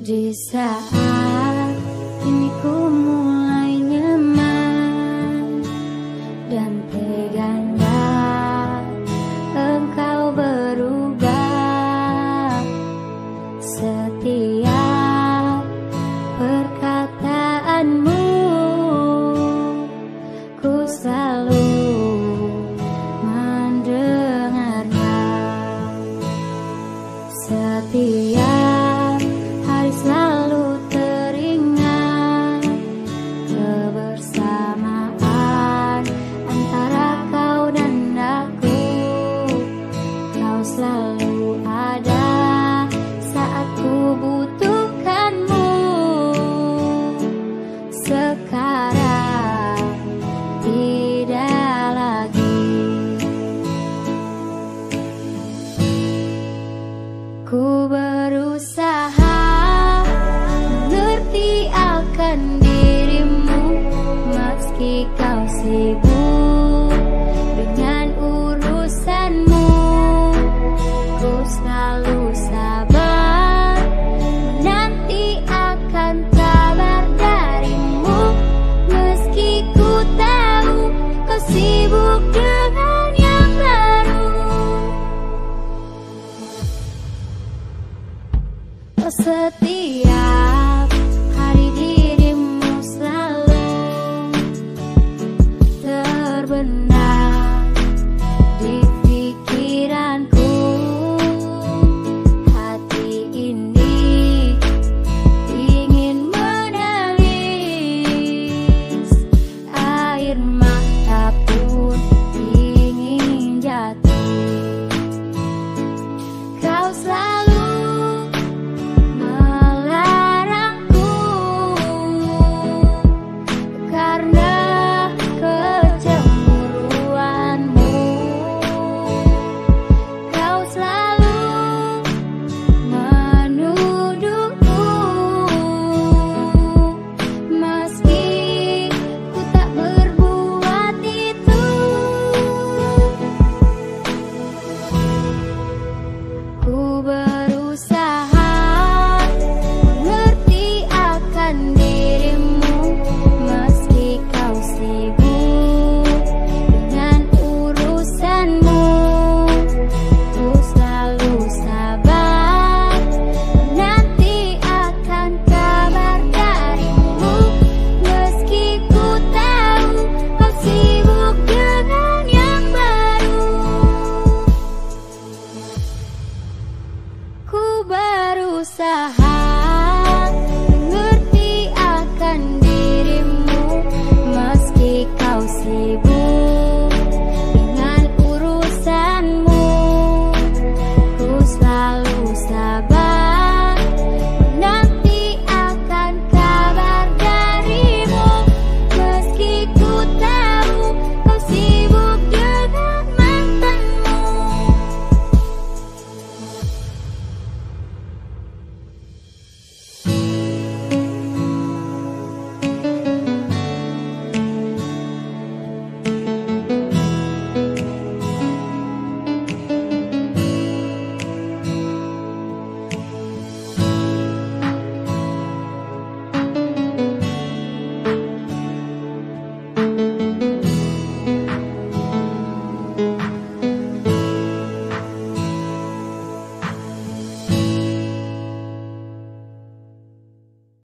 Di saat ini ku mulai nyaman dan teganya engkau berubah. Setiap perkataanmu ku selalu mendengarnya. Setiap hari selalu teringat kebersamaan antara kau dan aku. Kau selalu ada saat ku butuhkanmu. Sekarang tidak lagi. Ku berusaha mengerti akan dirimu, meski kau sibuk dengan urusanmu. Ku selalu sabar menanti akan kabar darimu, meski ku tahu kau sibuk dengan yang baru. Kau setia